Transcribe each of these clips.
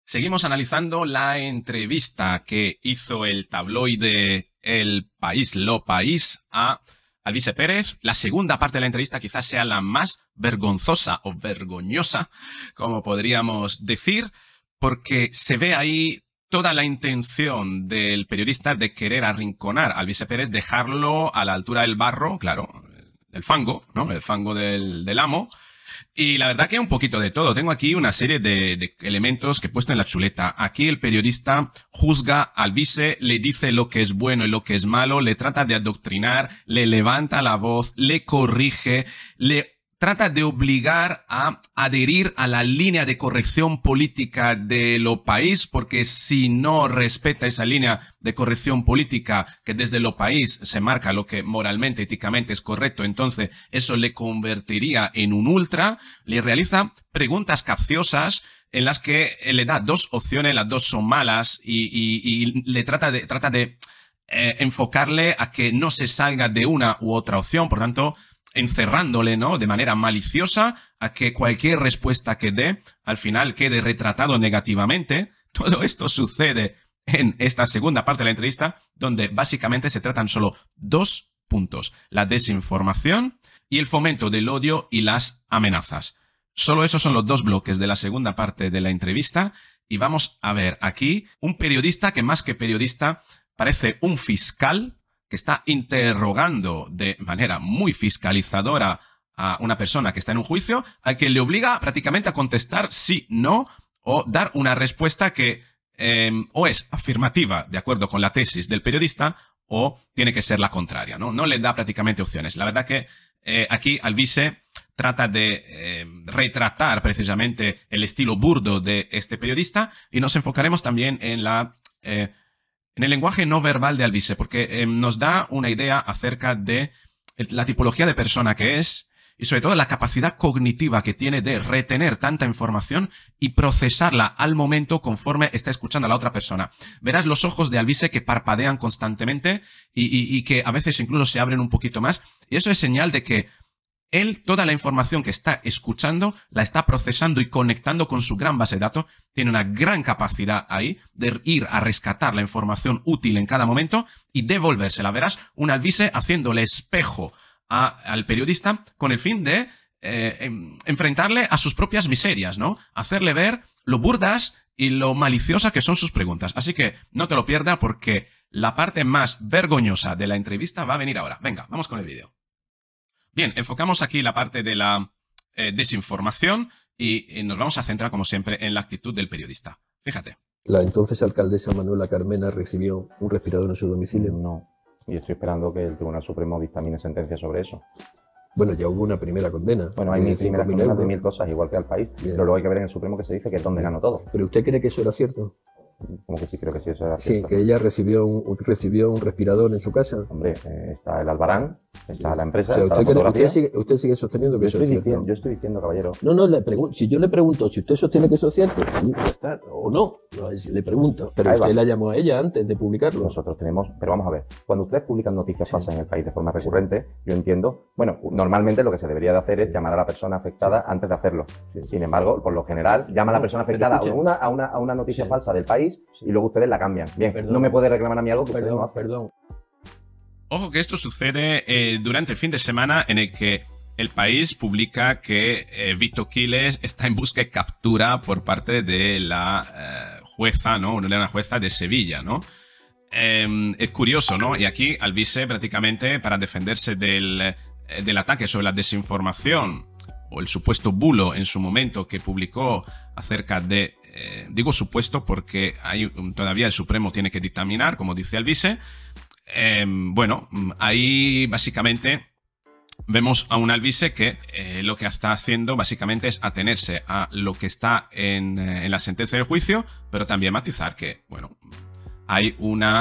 Seguimos analizando la entrevista que hizo el tabloide El País, Lo País, a Alvise Pérez. La segunda parte de la entrevista quizás sea la más vergonzosa o vergonzosa, como podríamos decir, porque se ve ahí toda la intención del periodista de querer arrinconar a Alvise Pérez, dejarlo a la altura del barro, claro, el fango, ¿no? El fango del amo. Y la verdad que un poquito de todo. Tengo aquí una serie de elementos que he puesto en la chuleta. Aquí el periodista juzga a Alvise, le dice lo que es bueno y lo que es malo, le trata de adoctrinar, le levanta la voz, le corrige, le trata de obligar a adherir a la línea de corrección política de Lo País, porque si no respeta esa línea de corrección política que desde Lo País se marca lo que moralmente, éticamente es correcto, entonces eso le convertiría en un ultra. Le realiza preguntas capciosas en las que le da dos opciones, las dos son malas, y le trata de enfocarle a que no se salga de una u otra opción, por tanto encerrándole, ¿no?, de manera maliciosa a que cualquier respuesta que dé al final quede retratado negativamente. Todo esto sucede en esta segunda parte de la entrevista, donde básicamente se tratan solo dos puntos: la desinformación y el fomento del odio y las amenazas. Solo esos son los dos bloques de la segunda parte de la entrevista, y vamos a ver aquí un periodista que más que periodista parece un fiscal que está interrogando de manera muy fiscalizadora a una persona que está en un juicio, al que le obliga prácticamente a contestar sí, no, o dar una respuesta que o es afirmativa, de acuerdo con la tesis del periodista, o tiene que ser la contraria, ¿no? No le da prácticamente opciones. La verdad que aquí Alvise trata de retratar precisamente el estilo burdo de este periodista, y nos enfocaremos también en en el lenguaje no verbal de Alvise, porque nos da una idea acerca de la tipología de persona que es, y sobre todo la capacidad cognitiva que tiene de retener tanta información y procesarla al momento conforme está escuchando a la otra persona. Verás los ojos de Alvise que parpadean constantemente y que a veces incluso se abren un poquito más, y eso es señal de que él, toda la información que está escuchando, la está procesando y conectando con su gran base de datos. Tiene una gran capacidad ahí de ir a rescatar la información útil en cada momento y devolvérsela. Verás un Alvise haciéndole espejo al periodista con el fin de enfrentarle a sus propias miserias, ¿no? Hacerle ver lo burdas y lo maliciosa que son sus preguntas. Así que no te lo pierdas, porque la parte más vergonzosa de la entrevista va a venir ahora. Venga, vamos con el vídeo. Bien, enfocamos aquí la parte de la desinformación y nos vamos a centrar, como siempre, en la actitud del periodista. Fíjate. La entonces alcaldesa Manuela Carmena recibió un respirador en su domicilio. No, y estoy esperando que el Tribunal Supremo dictamine sentencia sobre eso. Bueno, ya hubo una primera condena. Bueno, hay 1.000 primeras condenas de 1.000 cosas, igual que al país. Bien. Pero luego hay que ver en el Supremo que se dice que es donde ganó todo. ¿Pero usted cree que eso era cierto? Como que sí, creo que sí, eso era cierto. Sí, que ella recibió un respirador en su casa. Hombre, está el Albarán, está la empresa, O sea, está la fotografía. usted sigue sosteniendo que eso es cierto. Yo estoy diciendo, caballero. No, si yo le pregunto si usted sostiene que eso es cierto, ya está, o no, le pregunto. Pero usted la llamó a ella antes de publicarlo. Nosotros tenemos, pero vamos a ver, cuando ustedes publican noticias falsas en el país de forma recurrente, yo entiendo, bueno, normalmente lo que se debería de hacer es llamar a la persona afectada antes de hacerlo. Sin embargo, por lo general, llama a la persona afectada a una noticia falsa del país y luego ustedes la cambian. Bien, no me puede reclamar a mí algo que ustedes no hacen. Perdón. Ojo que esto sucede durante el fin de semana, en el que El País publica que Vito Quiles está en busca y captura por parte de la jueza, ¿no? Una jueza de Sevilla, ¿no? Es curioso, ¿no? Y aquí Alvise, prácticamente para defenderse del ataque sobre la desinformación o el supuesto bulo en su momento que publicó acerca de... digo supuesto porque todavía el Supremo tiene que dictaminar, como dice Alvise. Bueno, ahí básicamente vemos a un Alvise que lo que está haciendo básicamente es atenerse a lo que está en la sentencia del juicio, pero también matizar que, bueno, hay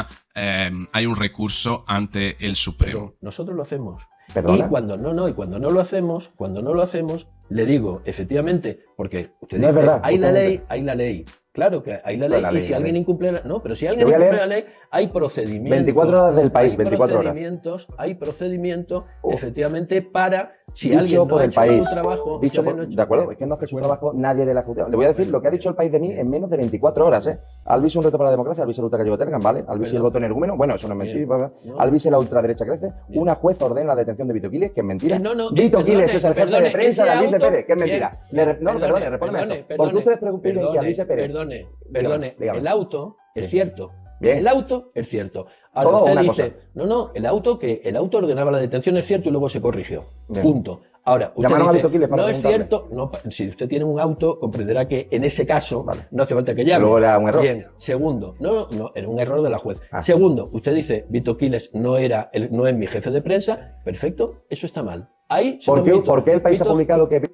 un recurso ante el Supremo. Pero nosotros lo hacemos. ¿Perdona? Y cuando no lo hacemos, le digo, efectivamente, porque usted No dice, es verdad, hay la ley, Claro que hay la ley, la y ley, si la alguien ley. incumple la... No, pero si alguien incumple la ley, hay procedimientos. 24 horas del país, 24 horas. Hay procedimientos, efectivamente, para... Si dicho alguien no por ha el hecho país, su trabajo... dicho por, de acuerdo, es que no hace su trabajo nadie de la Ejecutiva. Le voy a decir lo que ha dicho el país de mí en menos de 24 horas, ¿eh? Alvise un reto para la democracia, alvise la lucha que llevó Telegram, ¿vale? Alvise el voto energúmeno, bueno, eso no es mentira. Alvise la ultraderecha crece. Una jueza ordena la detención de Vito Quiles, que es mentira. Vito Quiles es el jefe de prensa de Alvise Pérez, que es mentira. Perdone, respóndeme eso. ¿Por qué ustedes piden que Alvise Pérez? Perdone, el auto es cierto. Bien. El auto es cierto. Ahora usted dice, no, el auto ordenaba la detención es cierto y luego se corrigió. Bien. Punto. Ahora, usted dice, no es cierto, no, si usted tiene un auto, comprenderá que en ese caso no hace falta que llame. Luego era un error. Bien. Segundo, no, era un error de la juez. Segundo, usted dice, Vito Quiles no es mi jefe de prensa. Perfecto, eso está mal. Ahí, ¿Por qué el país ha publicado que...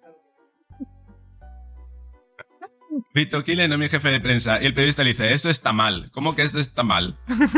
Vito Quiles no es mi jefe de prensa. Y el periodista le dice, eso está mal. ¿Cómo que eso está mal?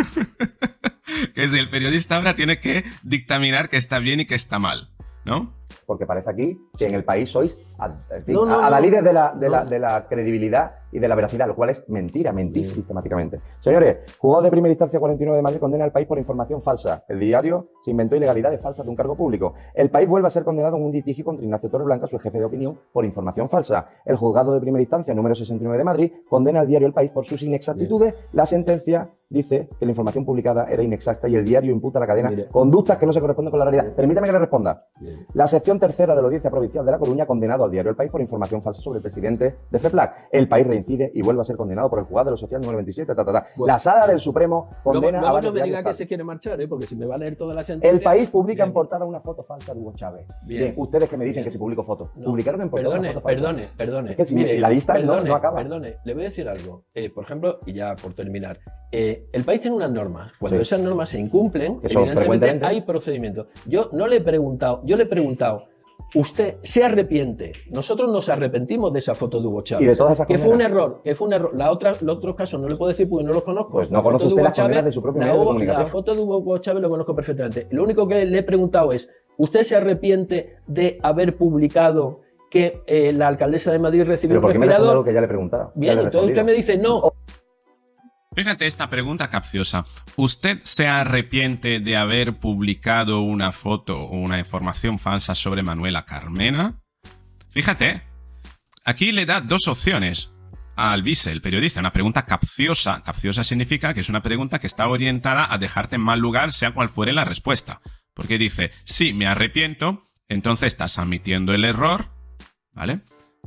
Que el periodista ahora tiene que dictaminar que está bien y que está mal, ¿no? Porque parece aquí que en el país sois a la líder de la credibilidad y de la veracidad, lo cual es mentira, mentís sistemáticamente. Señores, juzgado de primera instancia 49 de Madrid condena al país por información falsa. El diario se inventó ilegalidades falsas de un cargo público. El país vuelve a ser condenado en un litigio contra Ignacio Torreblanca, su jefe de opinión, por información falsa. El juzgado de primera instancia número 69 de Madrid condena al diario El País por sus inexactitudes. La sentencia dice que la información publicada era inexacta y el diario imputa a la cadena conductas que no se corresponden con la realidad. Permítame que le responda. La sección tercera de la Audiencia Provincial de La Coruña ha condenado al diario El País por información falsa sobre el presidente de FEPLAC. El País reincide y vuelve a ser condenado por el juzgado de lo social número 27. Bueno, la Sala del Supremo condena a varios no me diga que se quiere marchar, porque si me va a leer toda la sentencia... El País publica en portada una foto falsa de Hugo Chávez. Bien. Ustedes que me dicen que si publico fotos. Publicaron en portada una foto falsa. Perdone. Es que si la lista no acaba. Perdone, le voy a decir algo. Por ejemplo, y ya por terminar, el país tiene unas normas. Cuando esas normas se incumplen, evidentemente hay procedimientos. Yo le he preguntado, ¿usted se arrepiente? Nosotros nos arrepentimos de esa foto de Hugo Chávez. Y de todas esas que fue un error. Los otros casos no le puedo decir porque no los conozco. Pues no conozco usted las condenas de su propio medio de comunicación. La foto de Hugo Chávez lo conozco perfectamente. Lo único que le he preguntado es, ¿usted se arrepiente de haber publicado que la alcaldesa de Madrid recibió un respirador? ¿Pero por qué me responde algo que ya le he preguntado? Bien, entonces usted me dice no. Fíjate esta pregunta capciosa. ¿Usted se arrepiente de haber publicado una foto o una información falsa sobre Manuela Carmena? Fíjate, aquí le da dos opciones a Alvise, el periodista. Una pregunta capciosa. Capciosa significa que es una pregunta que está orientada a dejarte en mal lugar, sea cual fuere la respuesta. Porque dice, sí, me arrepiento, entonces estás admitiendo el error, ¿vale?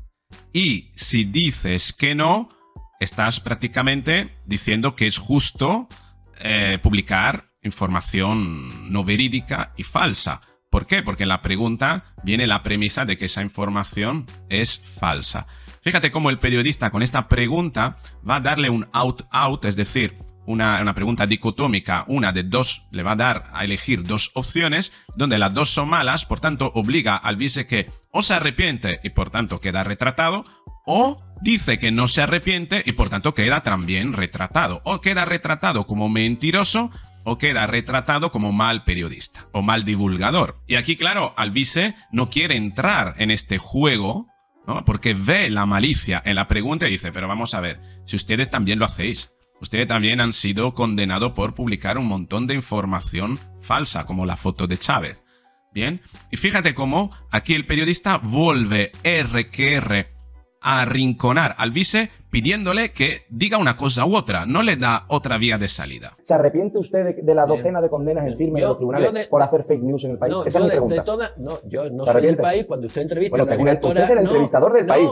Y si dices que no, estás prácticamente diciendo que es justo publicar información no verídica y falsa. ¿Por qué? Porque en la pregunta viene la premisa de que esa información es falsa. Fíjate cómo el periodista con esta pregunta va a darle un out-out, es decir, una pregunta dicotómica, una de dos, le va a dar a elegir dos opciones, donde las dos son malas, por tanto obliga al Alvise que o se arrepiente y por tanto queda retratado, o dice que no se arrepiente y por tanto queda también retratado, o queda retratado como mentiroso, o queda retratado como mal periodista o mal divulgador. Y aquí, claro, Alvise no quiere entrar en este juego, ¿no? Porque ve la malicia en la pregunta y dice, pero vamos a ver, si ustedes también lo hacéis, ustedes también han sido condenados por publicar un montón de información falsa, como la foto de Chávez. Bien, y fíjate cómo aquí el periodista vuelve R a arrinconar al Alvise pidiéndole que diga una cosa u otra, no le da otra vía de salida. ¿Se arrepiente usted de la docena de condenas en firme de los tribunales por hacer fake news en el país? Esa es mi pregunta. Yo no soy el país. Cuando usted entrevista a una directora... Usted es el entrevistador del país.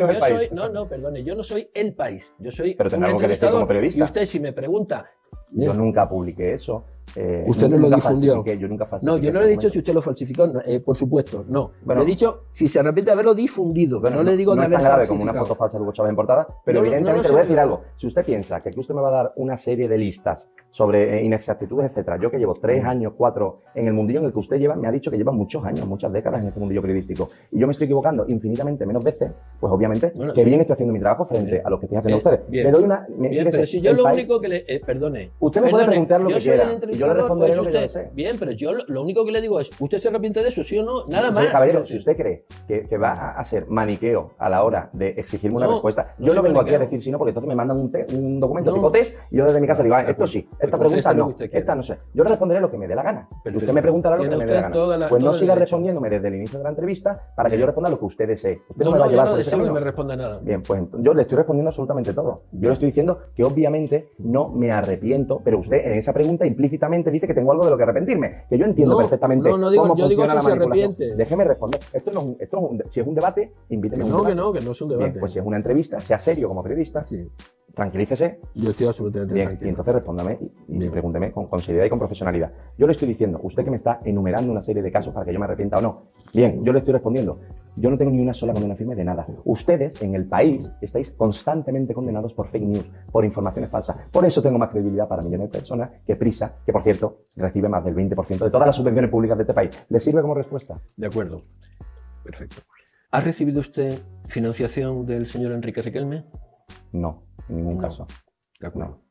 Yo no soy el país. Yo soy un entrevistador como periodista. Y usted si me pregunta... Yo nunca publiqué eso. Usted no lo difundió. Yo nunca falsifiqué. No, yo no le he dicho si usted lo falsificó, por supuesto, no. Bueno, le he dicho si se arrepiente de haberlo difundido. Bueno, no le digo de haber falsificado. No es tan grave como una foto falsa de Hugo Chávez en portada, pero evidentemente le voy a decir algo. Si usted piensa que aquí usted me va a dar una serie de listas sobre inexactitudes, etcétera, yo que llevo 3 años, 4 en el mundillo en el que usted lleva, me ha dicho que lleva muchos años, muchas décadas en este mundillo periodístico, y yo me estoy equivocando infinitamente menos veces, pues obviamente que bien estoy haciendo mi trabajo frente a lo que estoy haciendo ustedes. Le doy una... pero si yo lo único que le... perdone. Usted me puede preguntar lo que quiera. yo le responderé lo que yo sé. Bien, pero yo lo único que le digo es, ¿usted se arrepiente de eso, sí o no? Nada más. Caballero, si usted cree que va a ser maniqueo a la hora de exigirme una respuesta, yo no vengo aquí a decir si no, porque entonces me mandan un documento tipo test y yo desde mi casa digo, esto sí, esta pregunta no, esta no sé. Yo le responderé lo que me dé la gana. Usted me preguntará lo que me dé la gana. Pues no siga respondiéndome desde el inicio de la entrevista para que yo responda lo que usted desee. Usted no me va a llevar por ese camino. No me responda nada. Bien, pues yo le estoy respondiendo absolutamente todo. Yo le estoy diciendo que obviamente no me arrepiento, pero usted en esa pregunta implícitamente dice que tengo algo de lo que arrepentirme, que yo entiendo perfectamente cómo funciona la manipulación. Déjeme responder. Si es un debate, invíteme a un debate. Que no es un debate. Bien, pues si es una entrevista, sea serio como periodista, tranquilícese. Yo estoy absolutamente tranquilo. Y entonces respóndame y pregúnteme con seriedad y con profesionalidad. Yo le estoy diciendo, usted que me está enumerando una serie de casos para que yo me arrepienta o no. Bien, yo le estoy respondiendo. Yo no tengo ni una sola condena firme de nada. Ustedes, en el país, estáis constantemente condenados por fake news, por informaciones falsas. Por eso tengo más credibilidad para millones de personas que Prisa, que por cierto, recibe más del 20% de todas las subvenciones públicas de este país. ¿Le sirve como respuesta? De acuerdo. Perfecto. ¿Ha recibido usted financiación del señor Enrique Riquelme? No, en ningún caso. De acuerdo.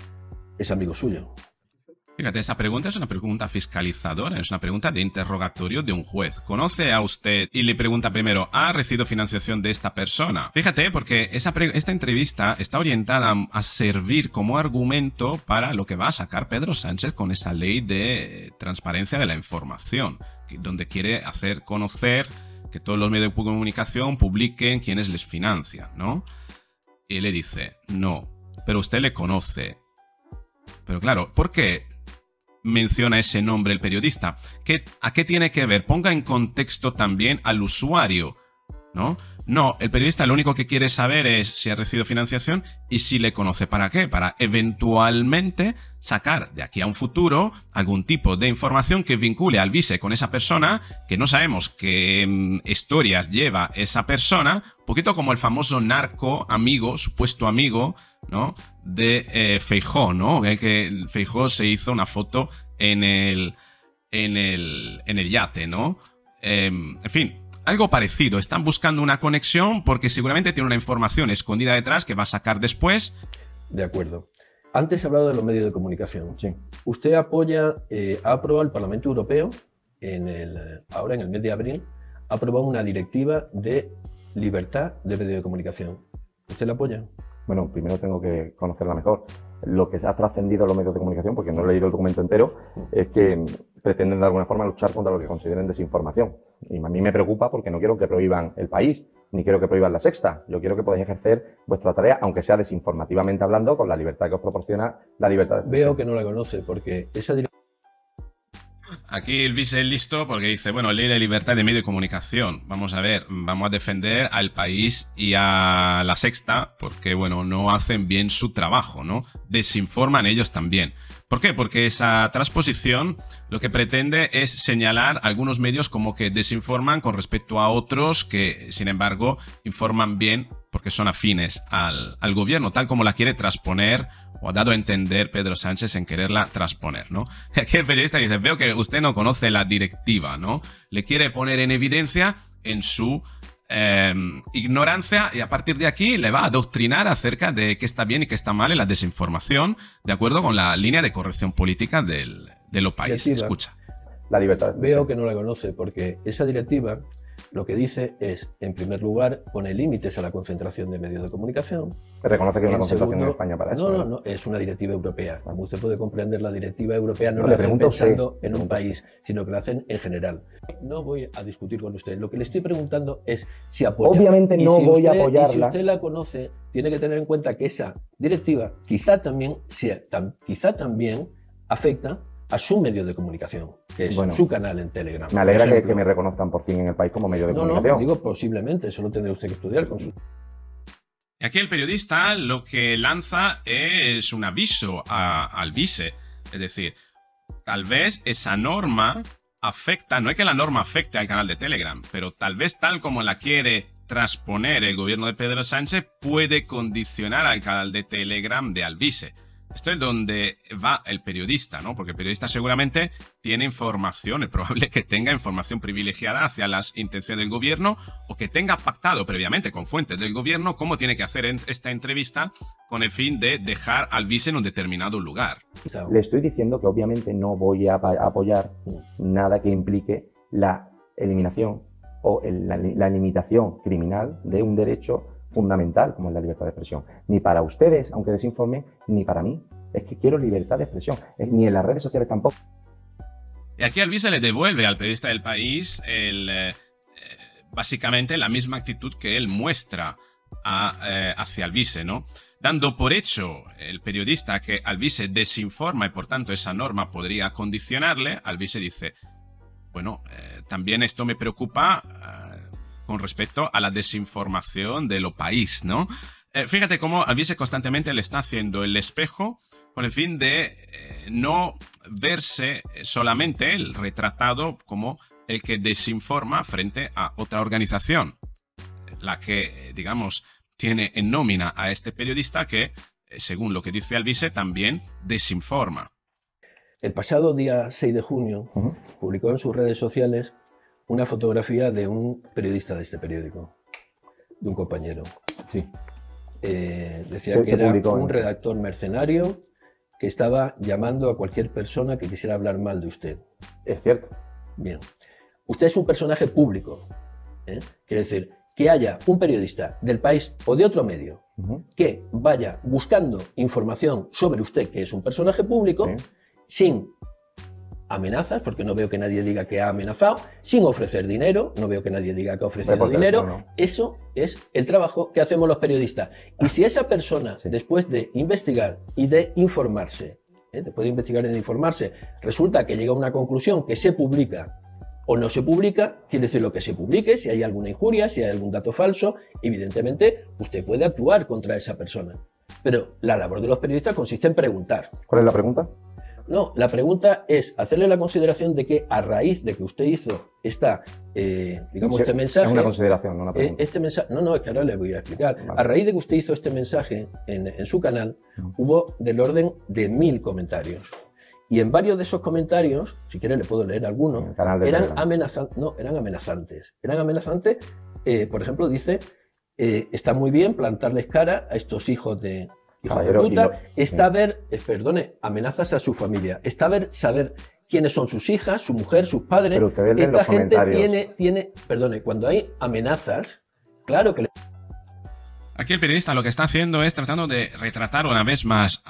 Es amigo suyo. Fíjate, esa pregunta es una pregunta fiscalizadora, es una pregunta de interrogatorio de un juez. ¿Conoce a usted? Y le pregunta primero, ¿ha recibido financiación de esta persona? Fíjate, porque esta entrevista está orientada a servir como argumento para lo que va a sacar Pedro Sánchez con esa ley de transparencia de la información, donde quiere hacer conocer que todos los medios de comunicación publiquen quiénes les financian, ¿no? Y le dice, no, pero usted le conoce. Pero claro, ¿por qué menciona ese nombre el periodista? ¿A qué tiene que ver? Ponga en contexto también al usuario, ¿no? No, el periodista lo único que quiere saber es si ha recibido financiación y si le conoce. ¿Para qué? Para eventualmente sacar de aquí a un futuro algún tipo de información que vincule al vice con esa persona, que no sabemos qué historias lleva esa persona, un poquito como el famoso narco amigo, supuesto amigo, ¿no? De Feijóo, ¿no? Que Feijóo se hizo una foto en el yate, ¿no? En fin, algo parecido. Están buscando una conexión porque seguramente tiene una información escondida detrás que va a sacar después. De acuerdo. Antes he hablado de los medios de comunicación. Sí. Usted ha aprobado el Parlamento Europeo, ahora en el mes de abril, ha aprobado una directiva de libertad de medios de comunicación. ¿Usted la apoya? Bueno, primero tengo que conocerla mejor. Lo que ha trascendido los medios de comunicación, porque no he leído el documento entero, es que pretenden de alguna forma luchar contra lo que consideren desinformación. Y a mí me preocupa porque no quiero que prohíban El País, ni quiero que prohíban La Sexta. Yo quiero que podáis ejercer vuestra tarea, aunque sea desinformativamente hablando, con la libertad que os proporciona la libertad de expresión. Veo que no la conoce, porque esa directiva... Aquí el vice es listo porque dice, bueno, ley de libertad de medio de comunicación. Vamos a ver, vamos a defender al País y a La Sexta porque, bueno, no hacen bien su trabajo, ¿no? Desinforman ellos también. ¿Por qué? Porque esa transposición lo que pretende es señalar algunos medios como que desinforman con respecto a otros que, sin embargo, informan bien porque son afines al gobierno, tal como la quiere transponer o ha dado a entender Pedro Sánchez en quererla transponer, ¿no? Aquí el periodista dice, veo que usted no conoce la directiva, ¿no? Le quiere poner en evidencia en su ignorancia y a partir de aquí le va a adoctrinar acerca de qué está bien y qué está mal en la desinformación, de acuerdo con la línea de corrección política del país. Escucha. La libertad. Veo que no la conoce porque esa directiva lo que dice es, en primer lugar, pone límites a la concentración de medios de comunicación. Reconoce que hay una concentración en España para eso. No, es una directiva europea. Como usted puede comprender, la directiva europea no la hacen pensando en un país, sino que la hacen en general. No voy a discutir con usted. Lo que le estoy preguntando es si apoya. Obviamente no voy a apoyarla. Y si usted la conoce, tiene que tener en cuenta que esa directiva quizá también afecta a su medio de comunicación, que es su canal en Telegram. Me alegra que me reconozcan por fin en el país como medio de comunicación. No, digo posiblemente, eso lo tendrá usted que estudiar con su... Y aquí el periodista lo que lanza es un aviso al vice. Es decir, tal vez esa norma afecta, no es que la norma afecte al canal de Telegram, pero tal vez tal como la quiere transponer el gobierno de Pedro Sánchez puede condicionar al canal de Telegram de Alvise. Esto es donde va el periodista, ¿no? Porque el periodista seguramente tiene información, es probable que tenga información privilegiada hacia las intenciones del gobierno o que tenga pactado previamente con fuentes del gobierno cómo tiene que hacer esta entrevista con el fin de dejar al vice en un determinado lugar. Le estoy diciendo que obviamente no voy a apoyar nada que implique la eliminación o la limitación criminal de un derecho fundamental como es la libertad de expresión. Ni para ustedes, aunque desinformen, ni para mí. Es que quiero libertad de expresión. Ni en las redes sociales tampoco. Y aquí al vice le devuelve al periodista del País básicamente la misma actitud que él muestra hacia el vice, ¿no? Dando por hecho el periodista que al vice desinforma y por tanto esa norma podría condicionarle, al vice dice, bueno, también esto me preocupa con respecto a la desinformación de lo país, ¿no? Fíjate cómo al vice constantemente le está haciendo el espejo con el fin de no verse solamente el retratado como el que desinforma frente a otra organización, la que, digamos, tiene en nómina a este periodista que, según lo que dice al vice, también desinforma. El pasado día 6 de junio publicó en sus redes sociales una fotografía de un periodista de este periódico, de un compañero. Sí. Decía que era un redactor mercenario que estaba llamando a cualquier persona que quisiera hablar mal de usted. Es cierto. Bien. Usted es un personaje público. Quiere decir, que haya un periodista del País o de otro medio que vaya buscando información sobre usted, que es un personaje público, sin amenazas, porque no veo que nadie diga que ha amenazado, sin ofrecer dinero, no veo que nadie diga que ha ofrecido dinero. No. Eso es el trabajo que hacemos los periodistas. Y si esa persona, después de investigar y de informarse, después de investigar y de informarse, resulta que llega a una conclusión que se publica o no se publica, quiere decir lo que se publique, si hay alguna injuria, si hay algún dato falso, evidentemente usted puede actuar contra esa persona. Pero la labor de los periodistas consiste en preguntar. ¿Cuál es la pregunta? No, la pregunta es hacerle la consideración de que a raíz de que usted hizo esta, digamos, sí, este mensaje... Es una consideración, no una pregunta. Este mensaje, no, es que ahora le voy a explicar. Vale. A raíz de que usted hizo este mensaje en su canal, hubo del orden de 1000 comentarios. Y en varios de esos comentarios, si quiere le puedo leer algunos, eran amenazantes. Eran amenazantes, por ejemplo, dice, está muy bien plantarles cara a estos hijos de... Hijo de puta, está a ver, perdone, amenazas a su familia, está a ver, saber quiénes son sus hijas, su mujer, sus padres. Pero usted ve esta gente tiene, perdone, cuando hay amenazas, claro que... Aquí el periodista lo que está haciendo es tratando de retratar una vez más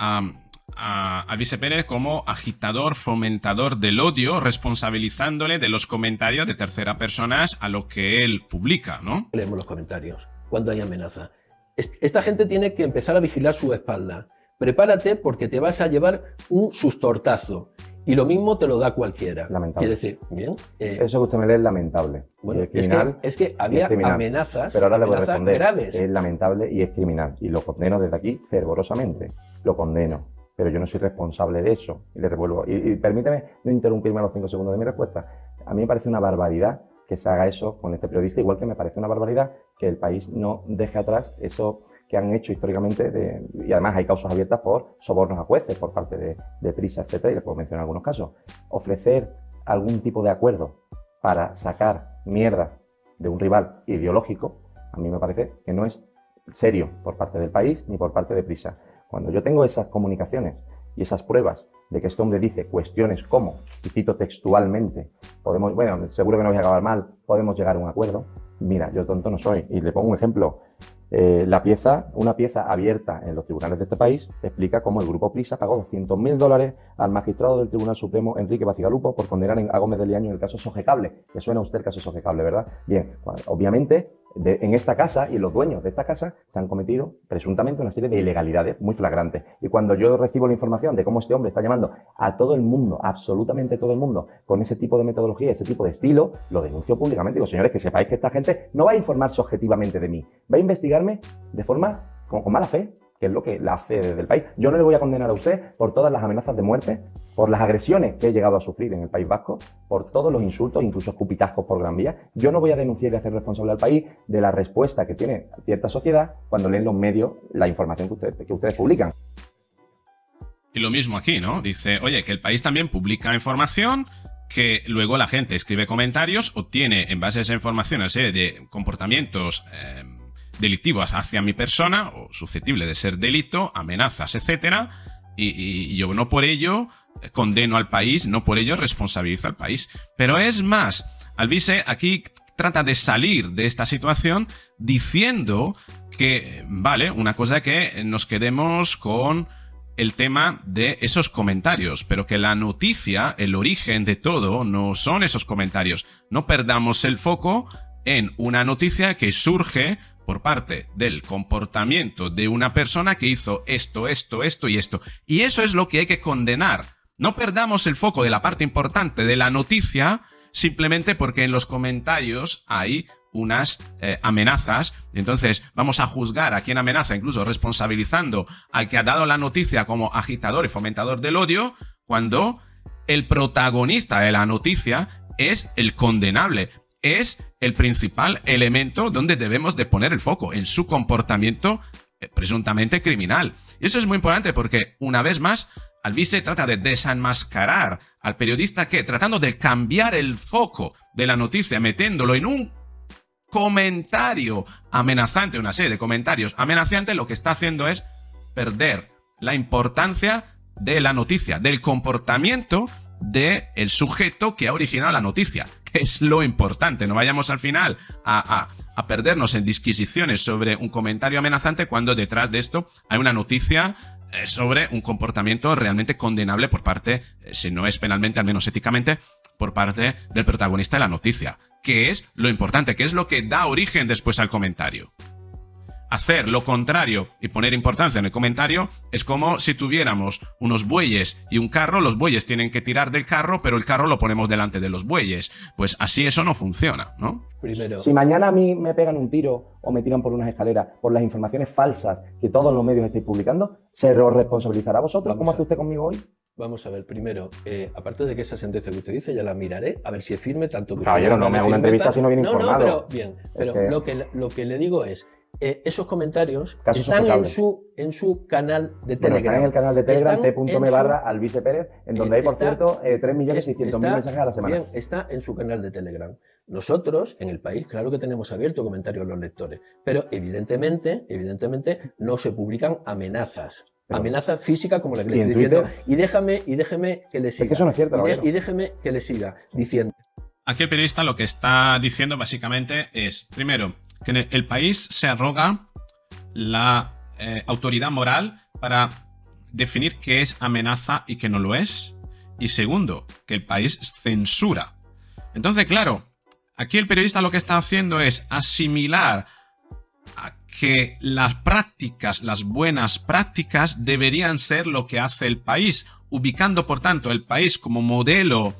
a Vice Pérez como agitador, fomentador del odio, responsabilizándole de los comentarios de terceras personas a lo que él publica, ¿no? Leemos los comentarios cuando hay amenaza. Esta gente tiene que empezar a vigilar su espalda. Prepárate porque te vas a llevar un sustortazo. Y lo mismo te lo da cualquiera. Lamentable. Es decir, bien. Eso que usted me lee es lamentable. Bueno, es criminal, es que había amenazas, pero ahora le voy a responder. Graves. Es lamentable y es criminal. Y lo condeno desde aquí fervorosamente. Lo condeno. Pero yo no soy responsable de eso. Y le revuelvo. Y permíteme no interrumpirme a los 5 segundos de mi respuesta. A mí me parece una barbaridad que se haga eso con este periodista, igual que me parece una barbaridad que el país no deje atrás eso que han hecho históricamente, y además hay causas abiertas por sobornos a jueces por parte de Prisa, etcétera, y les puedo mencionar algunos casos. Ofrecer algún tipo de acuerdo para sacar mierda de un rival ideológico, a mí me parece que no es serio por parte del país ni por parte de Prisa. Cuando yo tengo esas comunicaciones y esas pruebas de que este hombre dice cuestiones como, y cito textualmente, podemos, bueno, seguro que no voy a acabar mal, podemos llegar a un acuerdo. Mira, yo tonto no soy. Y le pongo un ejemplo. Una pieza abierta en los tribunales de este país explica cómo el grupo Prisa pagó $200.000 al magistrado del Tribunal Supremo Enrique Bacigalupo por condenar a Gómez de Liaño en el caso Sogecable. Le suena a usted el caso Sogecable, ¿verdad? Bien, obviamente en esta casa y los dueños de esta casa se han cometido presuntamente una serie de ilegalidades muy flagrantes. Y cuando yo recibo la información de cómo este hombre está llamando a todo el mundo, absolutamente todo el mundo, con ese tipo de metodología, ese tipo de estilo, lo denuncio públicamente. Digo, señores, que sepáis que esta gente no va a informarse objetivamente de mí, va a investigarme de forma con mala fe, que es lo que la hace desde el país. Yo no le voy a condenar a usted por todas las amenazas de muerte, por las agresiones que he llegado a sufrir en el País Vasco, por todos los insultos, incluso escupitajos por Gran Vía. Yo no voy a denunciar y hacer responsable al país de la respuesta que tiene cierta sociedad cuando leen los medios la información que ustedes publican. Y lo mismo aquí, ¿no? Dice, oye, que El País también publica información, que luego la gente escribe comentarios, obtiene en base a esa información una serie de comportamientos delictivos hacia mi persona, o susceptible de ser delito, amenazas, etcétera, y yo no por ello condeno al país, no por ello responsabilizo al país. Pero es más, Alvise aquí trata de salir de esta situación diciendo que, vale, una cosa que nos quedemos con el tema de esos comentarios, pero que la noticia, el origen de todo, no son esos comentarios. No perdamos el foco en una noticia que surge por parte del comportamiento de una persona que hizo esto, esto, esto y esto. Y eso es lo que hay que condenar. No perdamos el foco de la parte importante de la noticia simplemente porque en los comentarios hay unas amenazas. Entonces vamos a juzgar a quien amenaza, incluso responsabilizando al que ha dado la noticia como agitador y fomentador del odio, cuando el protagonista de la noticia es el condenable. Es el principal elemento donde debemos de poner el foco, en su comportamiento presuntamente criminal. Y eso es muy importante porque, una vez más, Alvise trata de desenmascarar al periodista que, tratando de cambiar el foco de la noticia, metiéndolo en un comentario amenazante, una serie de comentarios amenazantes, lo que está haciendo es perder la importancia de la noticia, del comportamiento del sujeto que ha originado la noticia, que es lo importante. No vayamos al final a perdernos en disquisiciones sobre un comentario amenazante cuando detrás de esto hay una noticia sobre un comportamiento realmente condenable por parte, si no es penalmente, al menos éticamente, por parte del protagonista de la noticia, que es lo importante, que es lo que da origen después al comentario. Hacer lo contrario y poner importancia en el comentario es como si tuviéramos unos bueyes y un carro. Los bueyes tienen que tirar del carro, pero el carro lo ponemos delante de los bueyes. Pues así eso no funciona, ¿no? Primero, si mañana a mí me pegan un tiro o me tiran por unas escaleras por las informaciones falsas que todos los medios estáis publicando, ¿se os responsabilizará a vosotros? ¿Cómo hace usted conmigo hoy? Vamos a ver, primero, aparte de que esa sentencia que usted dice, ya la miraré, a ver si es firme, tanto que... Caballero, no me haga una entrevista si no viene informado. No, pero bien, pero es que... lo que le digo es, esos comentarios están en su canal de Telegram. Están en el canal de Telegram, t.me/Alvise Pérez, en donde hay, por cierto, 3.600.000 mensajes a la semana. Bien, está en su canal de Telegram. Nosotros, en El País, claro que tenemos abierto comentarios a los lectores, pero evidentemente no se publican amenazas. Amenaza física como la que le estoy diciendo. Y déjeme que le siga. Es que eso no es cierto, y déjeme que le siga diciendo. Aquí el periodista lo que está diciendo básicamente es, primero, que El País se arroga la autoridad moral para definir qué es amenaza y qué no lo es. Y segundo, que El País censura. Entonces, claro, aquí el periodista lo que está haciendo es asimilar a que las prácticas, las buenas prácticas, deberían ser lo que hace El País, ubicando por tanto El País como modelo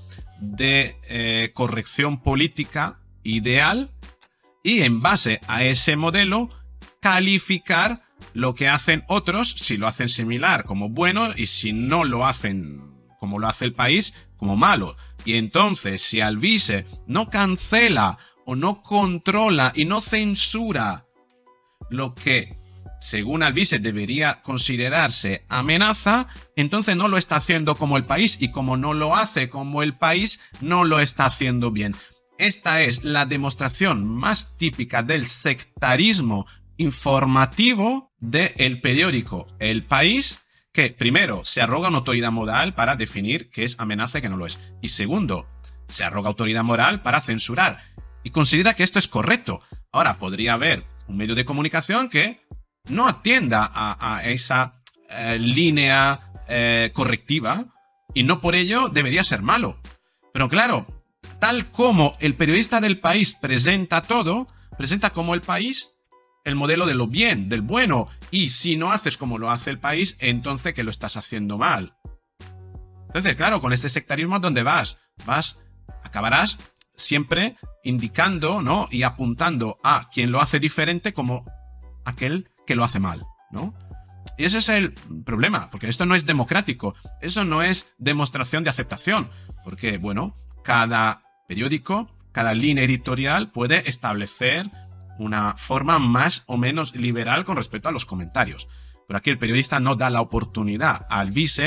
de corrección política ideal, y en base a ese modelo calificar lo que hacen otros, si lo hacen similar, como bueno, y si no lo hacen como lo hace El País, como malo. Y entonces, si Alvise no cancela o no controla y no censura lo que, según Alvise, debería considerarse amenaza, entonces no lo está haciendo como El País, y como no lo hace como El País, no lo está haciendo bien. Esta es la demostración más típica del sectarismo informativo del periódico El País, que primero se arroga una autoridad moral para definir qué es amenaza y qué no lo es. Y segundo, se arroga autoridad moral para censurar. Y considera que esto es correcto. Ahora, podría haber un medio de comunicación que no atienda a esa línea correctiva, y no por ello debería ser malo. Pero claro, tal como el periodista del País presenta todo, presenta como El País el modelo de lo bien, del bueno, y si no haces como lo hace El País, entonces que lo estás haciendo mal. Entonces, claro, con este sectarismo, ¿a dónde vas? Acabarás siempre indicando, ¿no?, y apuntando a quien lo hace diferente como aquel que lo hace mal, ¿no? Y ese es el problema, porque esto no es democrático, eso no es demostración de aceptación, porque, bueno, cada periódico, cada línea editorial puede establecer una forma más o menos liberal con respecto a los comentarios. Pero aquí el periodista no da la oportunidad a Alvise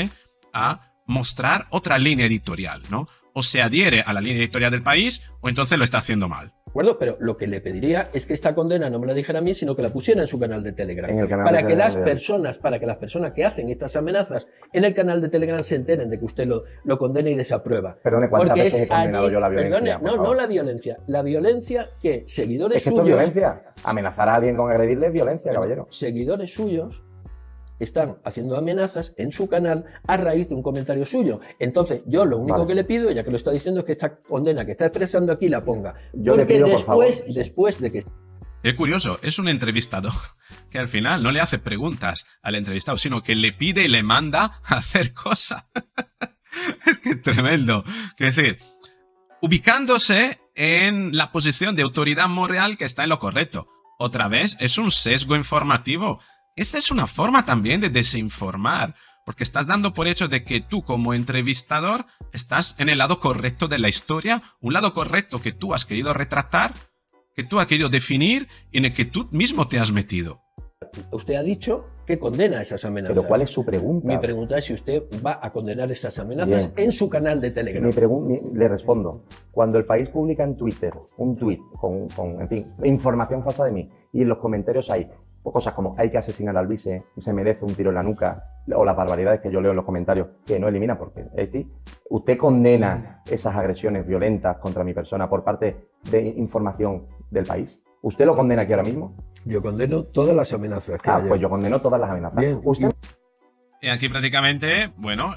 a mostrar otra línea editorial, ¿no? O se adhiere a la línea editorial del país o entonces lo está haciendo mal. ¿De acuerdo? Pero lo que le pediría es que esta condena no me la dijera a mí, sino que la pusiera en su canal de Telegram. Para que las personas que hacen estas amenazas en el canal de Telegram se enteren de que usted lo condena y desaprueba. Perdone, ¿cuántas veces he condenado yo la violencia? No la violencia. La violencia que seguidores suyos... Es que esto es violencia. Amenazar a alguien con agredirle es violencia, caballero. Seguidores suyos están haciendo amenazas en su canal a raíz de un comentario suyo. Entonces, yo lo único que le pido, ya que lo está diciendo, es que esta condena que está expresando aquí la ponga. Yo le pido, después de que... Es curioso, es un entrevistador que al final no le hace preguntas al entrevistado, sino que le pide y le manda a hacer cosas. Es que es tremendo. Es decir, ubicándose en la posición de autoridad moral que está en lo correcto. Otra vez, es un sesgo informativo. Esta es una forma también de desinformar, porque estás dando por hecho de que tú como entrevistador estás en el lado correcto de la historia, un lado correcto que tú has querido retratar, que tú has querido definir y en el que tú mismo te has metido. Usted ha dicho que condena esas amenazas. ¿Pero cuál es su pregunta? Mi pregunta es si usted va a condenar esas amenazas en su canal de Telegram. Le respondo. Cuando el país publica en Twitter un tweet con en fin, información falsa de mí y en los comentarios hay cosas como hay que asesinar al vice, se merece un tiro en la nuca, o las barbaridades que yo leo en los comentarios que no elimina porque usted condena esas agresiones violentas contra mi persona por parte de información del país. ¿Usted lo condena aquí ahora mismo? Yo condeno todas las amenazas que haya. Pues yo condeno todas las amenazas. Bien. ¿Usted? Y aquí prácticamente, bueno,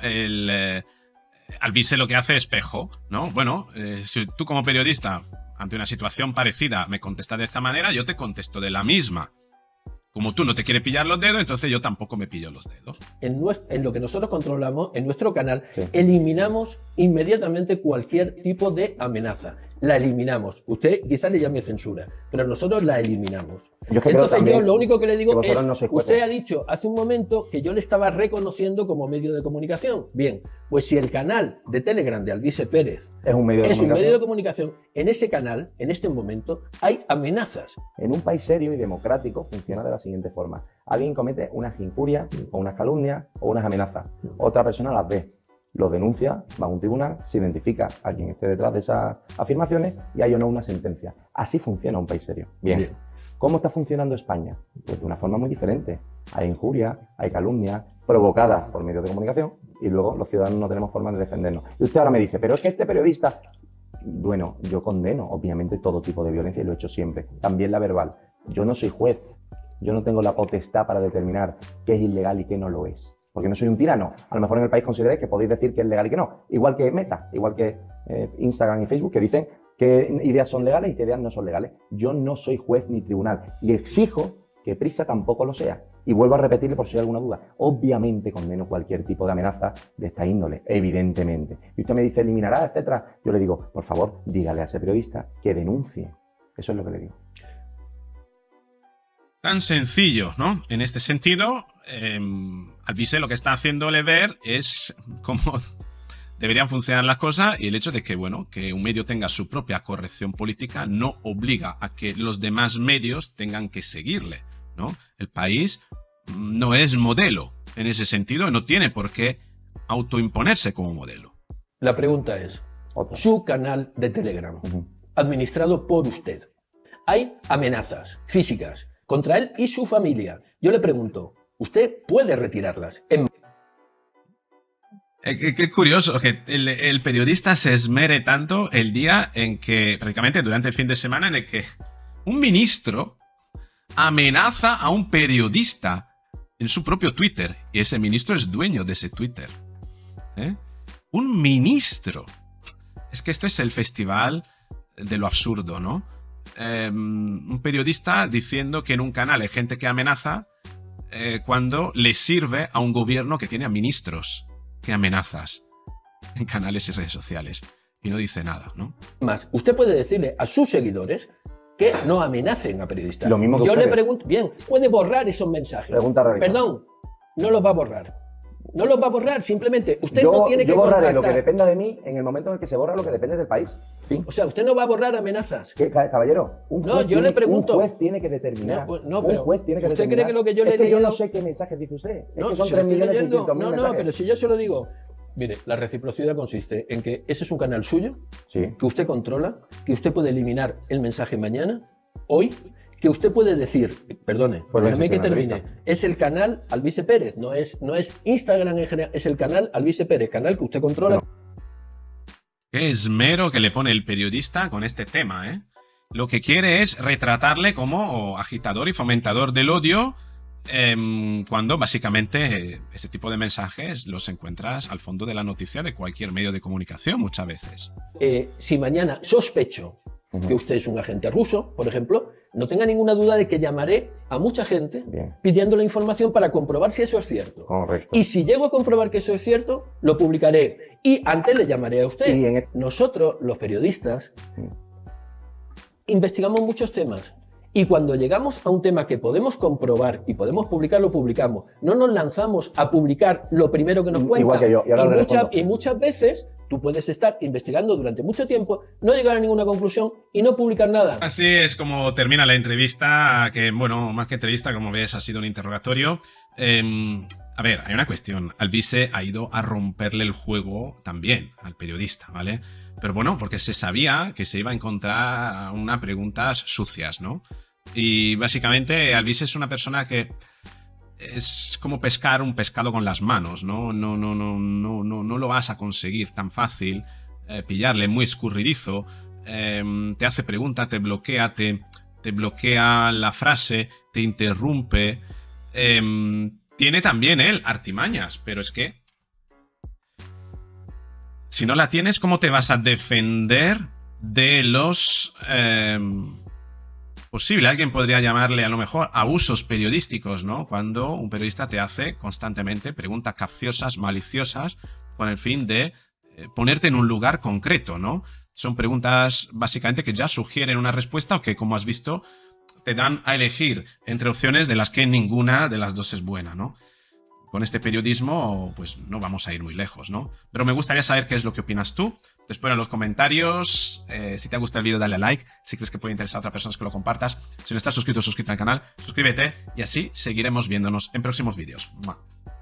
Alvise lo que hace es espejo, ¿no? Bueno, si tú como periodista, ante una situación parecida, me contestas de esta manera, yo te contesto de la misma. Como tú no te quieres pillar los dedos, entonces yo tampoco me pillo los dedos. En lo que nosotros controlamos, en nuestro canal, eliminamos inmediatamente cualquier tipo de amenaza. La eliminamos. Usted quizás le llame censura, pero nosotros la eliminamos. Entonces yo lo único que le digo es, usted ha dicho hace un momento que yo le estaba reconociendo como medio de comunicación. Bien, pues si el canal de Telegram de Alvise Pérez es un medio de comunicación, en ese canal, en este momento, hay amenazas. En un país serio y democrático funciona de la siguiente forma. Alguien comete unas injurias, o unas calumnias, o unas amenazas. Otra persona las ve, lo denuncia, va a un tribunal, se identifica a quien esté detrás de esas afirmaciones y hay o no una sentencia. Así funciona un país serio. Bien. ¿Cómo está funcionando España? Pues de una forma muy diferente. Hay injurias, hay calumnias provocadas por medios de comunicación y luego los ciudadanos no tenemos forma de defendernos. Y usted ahora me dice, pero es que este periodista... Bueno, yo condeno obviamente todo tipo de violencia y lo he hecho siempre, también la verbal. Yo no soy juez, yo no tengo la potestad para determinar qué es ilegal y qué no lo es. Porque no soy un tirano. A lo mejor en el país consideráis que podéis decir que es legal y que no. Igual que Meta, igual que Instagram y Facebook, que dicen qué ideas son legales y qué ideas no son legales. Yo no soy juez ni tribunal y exijo que Prisa tampoco lo sea. Y vuelvo a repetirle por si hay alguna duda. Obviamente condeno cualquier tipo de amenaza de esta índole, evidentemente. Y usted me dice eliminará, etcétera. Yo le digo, por favor, dígale a ese periodista que denuncie. Eso es lo que le digo. Tan sencillo, ¿no? En este sentido, Alvise lo que está haciéndole ver es cómo deberían funcionar las cosas y el hecho de que, bueno, que un medio tenga su propia corrección política no obliga a que los demás medios tengan que seguirle, ¿no? El país no es modelo en ese sentido y no tiene por qué autoimponerse como modelo. La pregunta es, su canal de Telegram, administrado por usted, hay amenazas físicas contra él y su familia. Yo le pregunto, ¿usted puede retirarlas? Qué curioso que el periodista se esmere tanto el día en que, prácticamente durante el fin de semana, en el que un ministro amenaza a un periodista en su propio Twitter. Y ese ministro es dueño de ese Twitter. Un ministro. Es que esto es el festival de lo absurdo, ¿no? Un periodista diciendo que en un canal hay gente que amenaza cuando le sirve a un gobierno que tiene a ministros que amenazas en canales y redes sociales. Y no dice nada, ¿no? Más, usted puede decirle a sus seguidores que no amenacen a periodistas. Lo mismo que yo le pregunto, bien, puede borrar esos mensajes. Pregunta radical. Perdón, no los va a borrar. No los va a borrar, simplemente. Usted no tiene que Yo borraré contactar. lo que dependa de mí en el momento en el que se borra lo que depende del país. ¿Sí? O sea, usted no va a borrar amenazas. ¿Qué, caballero? Un juez tiene que determinar. No, pero un juez tiene que ¿usted determinar. cree que lo que yo le es que digo... yo no sé qué mensajes dice usted. Es no, que son si 3.600.000 no, mensajes. pero si yo se lo digo, Mire, la reciprocidad consiste en que ese es un canal suyo, Sí. que usted controla, que usted puede eliminar el mensaje mañana, hoy, que usted puede decir, perdone, Pues déjame que una termine, entrevista. es el canal Alvise Pérez, no es Instagram en general, es el canal Alvise Pérez, canal que usted controla. Qué esmero que le pone el periodista con este tema, ¿eh? Lo que quiere es retratarle como agitador y fomentador del odio, cuando básicamente ese tipo de mensajes los encuentras al fondo de la noticia de cualquier medio de comunicación muchas veces. Si mañana sospecho que usted es un agente ruso, por ejemplo, no tenga ninguna duda de que llamaré a mucha gente Bien. pidiendo la información para comprobar si eso es cierto. Correcto. Y si llego a comprobar que eso es cierto, lo publicaré. Y antes le llamaré a usted. Y en Nosotros, los periodistas, investigamos muchos temas. Y cuando llegamos a un tema que podemos comprobar y podemos publicar, lo publicamos. No nos lanzamos a publicar lo primero que nos cuentan. Igual que yo. Y ahora le respondo. Y muchas veces tú puedes estar investigando durante mucho tiempo, no llegar a ninguna conclusión y no publicar nada. Así es como termina la entrevista, que bueno, más que entrevista, como ves, ha sido un interrogatorio. A ver, hay una cuestión. Alvise ha ido a romperle el juego también al periodista, ¿vale? Pero bueno, porque se sabía que se iba a encontrar unas preguntas sucias, ¿no? Y básicamente Alvise es una persona que es como pescar un pescado con las manos, ¿no? No lo vas a conseguir tan fácil, pillarle, muy escurridizo, te hace pregunta, te bloquea, te bloquea la frase, te interrumpe. Tiene también él artimañas, pero es que si no la tienes, ¿cómo te vas a defender de los posible? Alguien podría llamarle a lo mejor abusos periodísticos, ¿no? Cuando un periodista te hace constantemente preguntas capciosas, maliciosas, con el fin de ponerte en un lugar concreto, ¿no? Son preguntas básicamente que ya sugieren una respuesta o que, como has visto, te dan a elegir entre opciones de las que ninguna de las dos es buena, ¿no? Con este periodismo, pues no vamos a ir muy lejos, ¿no? Pero me gustaría saber qué es lo que opinas tú. Te espero en los comentarios. Si te ha gustado el vídeo, dale a like. Si crees que puede interesar a otras personas, que lo compartas. Si no estás suscrito, suscríbete al canal, suscríbete y así seguiremos viéndonos en próximos vídeos. ¡Mua!